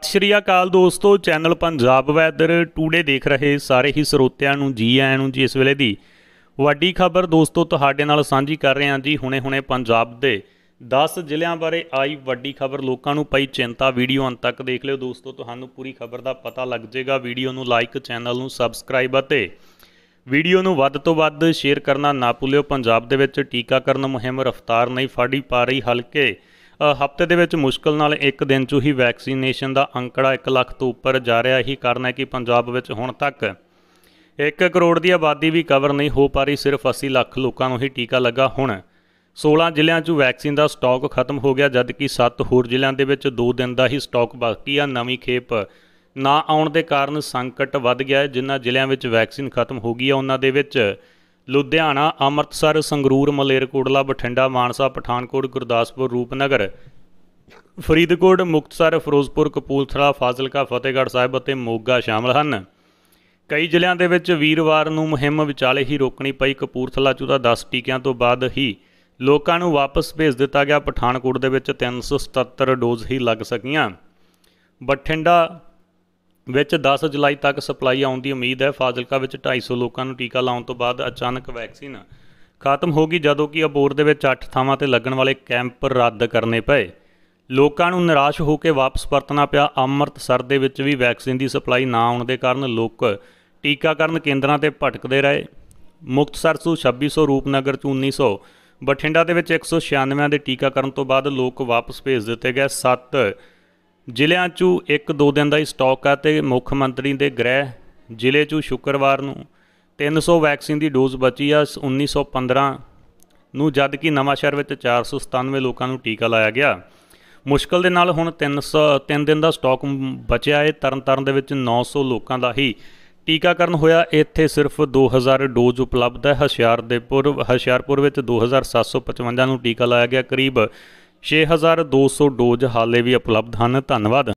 ਸਤਿ ਸ਼੍ਰੀ ਅਕਾਲ ਦੋਸਤੋ, channel Punjab weather today ਦੇਖ ਰਹੇ ਸਾਰੇ ਹੀ ਸਰੋਤਿਆਂ ਨੂੰ ਜੀ ਆਇਆਂ ਨੂੰ ਜੀ। ਇਸ ਵੇਲੇ ਦੀ ਵੱਡੀ ਖਬਰ ਦੋਸਤੋ ਤੁਹਾਡੇ ਨਾਲ ਸਾਂਝੀ ਕਰ ਰਹੇ ਹਾਂ ਜੀ। ਹੁਣੇ ਪੰਜਾਬ ਦੇ 10 ਜ਼ਿਲ੍ਹਿਆਂ ਬਾਰੇ ਆਈ ਵੱਡੀ ਖਬਰ, ਲੋਕਾਂ ਨੂੰ ਪਈ ਚਿੰਤਾ। ਵੀਡੀਓ ਅੰਤ ਤੱਕ ਦੇਖ ਲਿਓ ਦੋਸਤੋ, ਤੁਹਾਨੂੰ ਪੂਰੀ ਖਬਰ ਦਾ ਪਤਾ ਲੱਗ ਜਾਏਗਾ। ਵੀਡੀਓ ਨੂੰ ਲਾਈਕ, ਚੈਨਲ ਨੂੰ ਸਬਸਕ੍ਰਾਈਬ ਅਤੇ ਵੀਡੀਓ ਨੂੰ ਵੱਧ ਤੋਂ ਵੱਧ ਸ਼ੇਅਰ ਕਰਨਾ ਨਾ ਭੁੱਲਿਓ। ਪੰਜਾਬ ਦੇ ਵਿੱਚ ਟੀਕਾਕਰਨ ਮੁਹਿੰਮ ਰਫ਼ਤਾਰ ਨਹੀਂ ਫੜੀ ਪਾ ਰਹੀ। ਹਲਕੇ ਹਫ਼ਤੇ ਦੇ ਵਿੱਚ ਮੁਸ਼ਕਿਲ ਨਾਲ ਇੱਕ ਦਿਨ 'ਚ ਹੀ ਵੈਕਸੀਨੇਸ਼ਨ ਦਾ ਅੰਕੜਾ 1 ਲੱਖ ਤੋਂ ਉੱਪਰ ਜਾ ਰਿਹਾ। ਇਹੀ ਕਾਰਨ ਹੈ ਕਿ ਪੰਜਾਬ ਵਿੱਚ ਹੁਣ ਤੱਕ 1 ਕਰੋੜ ਦੀ ਆਬਾਦੀ ਵੀ ਕਵਰ ਨਹੀਂ ਹੋ ਪਾ ਰਹੀ। ਸਿਰਫ 80 ਲੱਖ ਲੋਕਾਂ ਨੂੰ ਹੀ ਟੀਕਾ ਲੱਗਾ। ਹੁਣ 16 ਜ਼ਿਲ੍ਹਿਆਂ 'ਚ ਵੈਕਸੀਨ ਦਾ ਸਟਾਕ ਖਤਮ ਹੋ ਗਿਆ, ਜਦਕਿ 7 ਹੋਰ ਜ਼ਿਲ੍ਹਿਆਂ ਦੇ ਵਿੱਚ 2 ਦਿਨ ਦਾ ਹੀ ਸਟਾਕ ਬਾਕੀ ਆ। ਨਵੀਂ ਖੇਪ ਨਾ ਆਉਣ ਦੇ ਕਾਰਨ ਸੰਕਟ ਵੱਧ ਗਿਆ ਹੈ। ਜਿਨ੍ਹਾਂ ਜ਼ਿਲ੍ਹਿਆਂ ਵਿੱਚ ਵੈਕਸੀਨ ਖਤਮ ਹੋ ਗਈ ਆ ਉਹਨਾਂ ਦੇ ਵਿੱਚ ਲੁਧਿਆਣਾ, ਅੰਮ੍ਰਿਤਸਰ, ਸੰਗਰੂਰ, ਮਲੇਰਕੋਟਲਾ, ਬਠਿੰਡਾ, ਮਾਨਸਾ, ਪਠਾਨਕੋਟ, ਗੁਰਦਾਸਪੁਰ, ਰੂਪਨਗਰ, ਫਰੀਦਕੋਟ, ਮੁਕਤਸਰ, ਫਿਰੋਜ਼ਪੁਰ, ਕਪੂਰਥਲਾ, ਫਾਜ਼ਿਲਕਾ, ਫਤਿਹਗੜ੍ਹ ਸਾਹਿਬ ਅਤੇ ਮੋਗਾ ਸ਼ਾਮਲ ਹਨ। ਕਈ ਜ਼ਿਲ੍ਹਿਆਂ ਦੇ ਵਿੱਚ ਵੀਰਵਾਰ ਨੂੰ ਮੁਹਿੰਮ ਵਿਚਾਲੇ ਹੀ ਰੋਕਣੀ ਪਈ। ਕਪੂਰਥਲਾ 'ਚ ਤਾਂ 10 ਟੀਕਿਆਂ ਤੋਂ ਬਾਅਦ ਹੀ ਲੋਕਾਂ ਨੂੰ ਵਾਪਸ ਭੇਜ ਦਿੱਤਾ ਗਿਆ। ਪਠਾਨਕੋਟ ਦੇ ਵਿੱਚ 377 ਡੋਜ਼ ਹੀ ਲੱਗ ਸਕੀਆਂ। ਬਠਿੰਡਾ ਵਿੱਚ 10 ਜੁਲਾਈ ਤੱਕ ਸਪਲਾਈ ਆਉਣ ਦੀ ਉਮੀਦ ਹੈ। ਫਾਜ਼ਿਲਕਾ ਵਿੱਚ 250 ਲੋਕਾਂ ਨੂੰ ਟੀਕਾ ਲਾਉਣ ਤੋਂ ਬਾਅਦ ਅਚਾਨਕ ਵੈਕਸੀਨ ਖਤਮ ਹੋ ਗਈ, ਜਦੋਂ ਕਿ ਅਬੋਹਰ ਦੇ ਵਿੱਚ 8 ਥਾਵਾਂ 'ਤੇ ਲੱਗਣ ਵਾਲੇ ਕੈਂਪ ਰੱਦ ਕਰਨੇ ਪਏ। ਲੋਕਾਂ ਨੂੰ ਨਿਰਾਸ਼ ਹੋ ਕੇ ਵਾਪਸ ਪਰਤਣਾ ਪਿਆ। ਅੰਮ੍ਰਿਤਸਰ ਦੇ ਵਿੱਚ ਵੀ ਵੈਕਸੀਨ ਦੀ ਸਪਲਾਈ ਨਾ ਆਉਣ ਦੇ ਕਾਰਨ ਲੋਕ ਟੀਕਾਕਰਨ ਕੇਂਦਰਾਂ 'ਤੇ ਭਟਕਦੇ ਰਹੇ। ਮੁਕਤਸਰ 'ਚ 2600, ਰੂਪਨਗਰ 'ਚ 1900, ਬਠਿੰਡਾ ਦੇ ਵਿੱਚ 196 ਦੇ ਟੀਕਾਕਰਨ ਤੋਂ ਬਾਅਦ ਲੋਕ ਵਾਪਸ ਭੇਜ ਦਿੱਤੇ ਗਏ। 7 ਜ਼ਿਲ੍ਹਿਆਂ 'ਚੋਂ 1-2 ਦਿਨ ਦਾ ਹੀ ਸਟਾਕ ਹੈ ਅਤੇ ਮੁੱਖ ਮੰਤਰੀ ਦੇ ਗ੍ਰਹਿ ਜ਼ਿਲ੍ਹੇ 'ਚੋਂ ਸ਼ੁੱਕਰਵਾਰ ਨੂੰ 300 ਵੈਕਸੀਨ ਦੀ ਡੋਜ਼ ਬਚੀ ਆ 1915 ਨੂੰ, ਜਦਕਿ ਨਵਾਂਸ਼ਹਿਰ ਵਿੱਚ 497 ਲੋਕਾਂ ਨੂੰ ਟੀਕਾ ਲਾਇਆ ਗਿਆ। ਮੁਸ਼ਕਿਲ ਦੇ ਨਾਲ ਹੁਣ 3 ਦਿਨ ਦਾ ਸਟਾਕ ਬਚਿਆ ਹੈ। ਤਰਨਤਾਰਨ ਦੇ ਵਿੱਚ 900 ਲੋਕਾਂ ਦਾ ਹੀ ਟੀਕਾਕਰਨ ਹੋਇਆ। ਇੱਥੇ ਸਿਰਫ 2000 ਡੋਜ਼ ਉਪਲਬਧ ਹੈ। ਹੁਸ਼ਿਆਰਪੁਰ ਵਿੱਚ 2755 ਨੂੰ ਟੀਕਾ ਲਾਇਆ ਗਿਆ। ਕਰੀਬ 6200 ਡੋਜ਼ ਹਾਲੇ ਵੀ ਉਪਲਬਧ ਹਨ। ਧੰਨਵਾਦ।